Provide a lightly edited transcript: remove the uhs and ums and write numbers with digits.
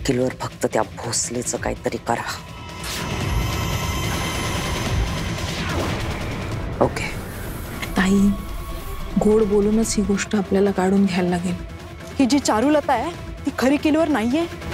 किलवर फक्त त्या भोसलेचं काहीतरी करा. ओके ताई, गोड बोलूनच ही गोष्ट आपल्याला काढून घ्यायला लागेल. ही जी चारुलता आहे ती खरी किलवर नाहीये.